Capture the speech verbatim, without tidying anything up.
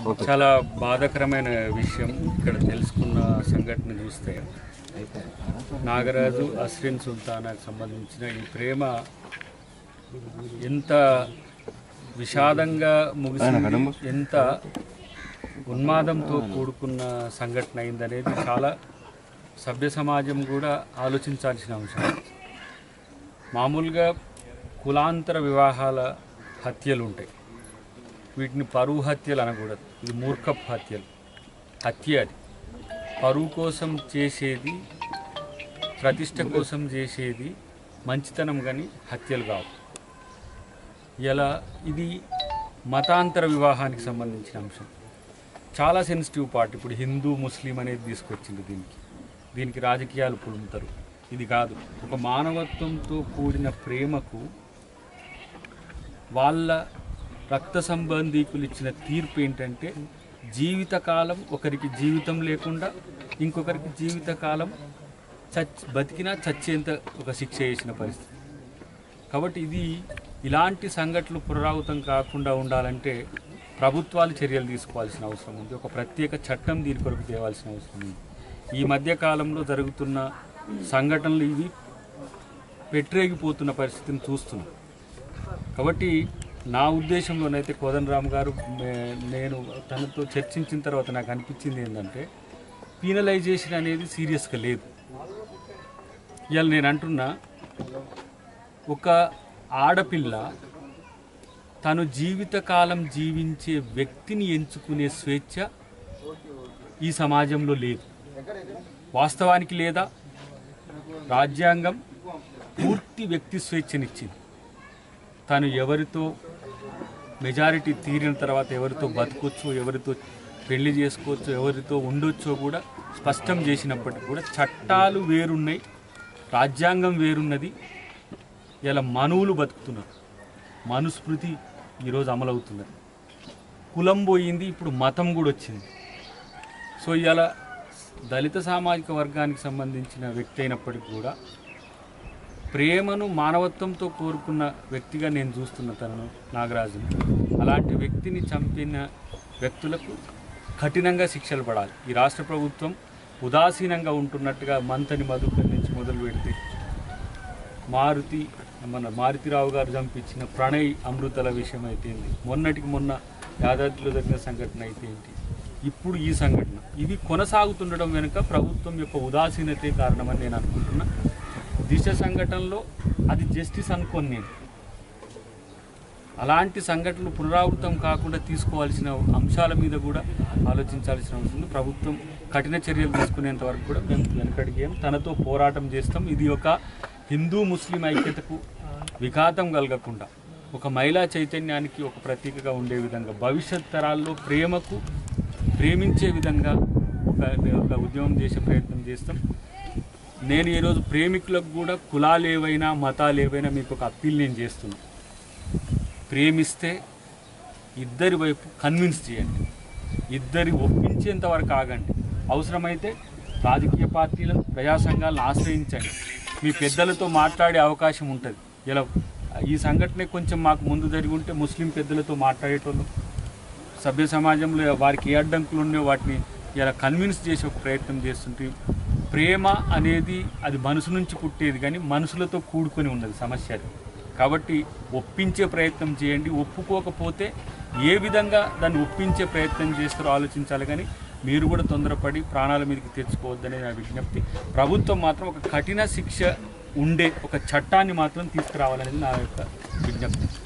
చాలా బాధాకరమైన విషయం ఇక్కడ తెలుసుకున్న సంఘటన చూస్తే నాగరాజు అస్రిన్ సుల్తానాకు సంబంధించిన ఈ ప్రేమ ఎంత విషాదంగా ముగిసింది, ఎంత ఉన్మాదంతో కూడుకున్న సంఘటన అయిందనేది చాలా సభ్య సమాజం కూడా ఆలోచించాల్సిన అంశం. మామూలుగా కులాంతర వివాహాల హత్యలు ఉంటాయి, వీటిని పరువు హత్యలు అనకూడదు, ఇది మూర్ఖపు హత్యలు. హత్య అది పరువు కోసం చేసేది, ప్రతిష్ట కోసం చేసేది మంచితనం, కానీ హత్యలు కావు. ఇలా ఇది మతాంతర వివాహానికి సంబంధించిన అంశం, చాలా సెన్సిటివ్ పార్ట్. ఇప్పుడు హిందూ ముస్లిం అనేది తీసుకొచ్చింది దీనికి దీనికి రాజకీయాలు పులుముతారు. ఇది కాదు, ఒక మానవత్వంతో కూడిన ప్రేమకు వాళ్ళ రక్త సంబంధీకులు ఇచ్చిన తీర్పు ఏంటంటే జీవితకాలం, ఒకరికి జీవితం లేకుండా ఇంకొకరికి జీవితకాలం చచ్ బతికినా చచ్చేంత ఒక శిక్ష చేసిన పరిస్థితి. కాబట్టి ఇది ఇలాంటి సంఘటనలు పునరావృతం కాకుండా ఉండాలంటే ప్రభుత్వాలు చర్యలు తీసుకోవాల్సిన అవసరం ఉంది. ఒక ప్రత్యేక చట్టం దీని కొరకు తేవాల్సిన అవసరం ఉంది. ఈ మధ్యకాలంలో జరుగుతున్న సంఘటనలు ఇవి పెట్టరేగిపోతున్న పరిస్థితిని చూస్తున్నాం. కాబట్టి నా ఉద్దేశంలోనైతే కోదండరామ్ గారు, నేను తనతో చర్చించిన తర్వాత నాకు అనిపించింది ఏంటంటే పీనలైజేషన్ అనేది సీరియస్గా లేదు. ఇవాళ నేను అంటున్నా, ఒక ఆడపిల్ల తను జీవితకాలం జీవించే వ్యక్తిని ఎంచుకునే స్వేచ్ఛ ఈ సమాజంలో లేదు. వాస్తవానికి లేదా, రాజ్యాంగం పూర్తి వ్యక్తి స్వేచ్ఛనిచ్చింది. తను ఎవరితో మెజారిటీ తీరిన తర్వాత ఎవరితో బతకొచ్చో, ఎవరితో పెళ్లి చేసుకోవచ్చో, ఎవరితో ఉండొచ్చో కూడా స్పష్టం చేసినప్పటికీ కూడా చట్టాలు వేరున్నాయి, రాజ్యాంగం వేరున్నది. ఇలా మనువులు బతుకుతున్నారు, మనుస్మృతి ఈరోజు అమలవుతున్నది. కులం పోయింది, ఇప్పుడు మతం కూడా వచ్చింది. సో ఇలా దళిత సామాజిక వర్గానికి సంబంధించిన వ్యక్తి అయినప్పటికీ కూడా ప్రేమను మానవత్వంతో కోరుకున్న వ్యక్తిగా నేను చూస్తున్న తనను నాగరాజును. అలాంటి వ్యక్తిని చంపిన వ్యక్తులకు కఠినంగా శిక్షలు పడాలి. ఈ రాష్ట్ర ప్రభుత్వం ఉదాసీనంగా ఉంటున్నట్టుగా మంతని మధుకర్ నుంచి మొదలు పెడితే మారుతి మన మారుతిరావు గారు చంపించిన ప్రణయ్ అమృతల విషయం అయితే ఏంటి, మొన్నటికి మొన్న యాదాద్రిలో జరిగిన సంఘటన అయితే ఏంటి, ఇప్పుడు ఈ సంఘటన, ఇవి కొనసాగుతుండడం వెనుక ప్రభుత్వం యొక్క ఉదాసీనతే కారణమని నేను అనుకుంటున్నా. దిశ సంఘటనలో అది జస్టిస్ అనుకోని నేను. అలాంటి సంఘటనలు పునరావృతం కాకుండా తీసుకోవాల్సిన అంశాల మీద కూడా ఆలోచించాల్సిన అవసరం ఉంది. ప్రభుత్వం కఠిన చర్యలు తీసుకునేంత వరకు కూడా మేము వెనకడిగాం, తనతో పోరాటం చేస్తాం. ఇది ఒక హిందూ ముస్లిం ఐక్యతకు విఘాతం కలగకుండా, ఒక మహిళా చైతన్యానికి ఒక ప్రతీకగా ఉండే విధంగా, భవిష్యత్ తరాల్లో ప్రేమకు ప్రేమించే విధంగా ఒక ఒక ఉద్యమం చేసే ప్రయత్నం చేస్తాం. నేను ఈరోజు ప్రేమికులకు కూడా కులాలు ఏవైనా మతాలు ఏవైనా మీకు ఒక అప్పీల్ నేను చేస్తున్నాను. ప్రేమిస్తే ఇద్దరి వైపు కన్విన్స్ చేయండి, ఇద్దరి ఒప్పించేంత వరకు ఆగండి. అవసరమైతే రాజకీయ పార్టీలను, ప్రజా సంఘాలను ఆశ్రయించండి. మీ పెద్దలతో మాట్లాడే అవకాశం ఉంటుంది. ఇలా ఈ సంఘటన కొంచెం మాకు ముందు జరిగి ఉంటే ముస్లిం పెద్దలతో మాట్లాడేటోళ్ళు, సభ్య సమాజంలో వారికి ఏ అడ్డంకులు ఉన్నాయో వాటిని ఇలా కన్విన్స్ చేసే ఒక ప్రయత్నం చేస్తుంటే, ప్రేమ అనేది అది మనసు నుంచి పుట్టేది కానీ మనసులతో కూడుకొని ఉన్నది సమస్య అది. కాబట్టి ఒప్పించే ప్రయత్నం చేయండి. ఒప్పుకోకపోతే ఏ విధంగా దాన్ని ఒప్పించే ప్రయత్నం చేస్తారో ఆలోచించాలి, కానీ మీరు కూడా తొందరపడి ప్రాణాల మీదకి తెచ్చుకోవద్దనే నా విజ్ఞప్తి. ప్రభుత్వం మాత్రం ఒక కఠిన శిక్ష ఉండే ఒక చట్టాన్ని మాత్రం తీసుకురావాలనేది నా యొక్క విజ్ఞప్తి.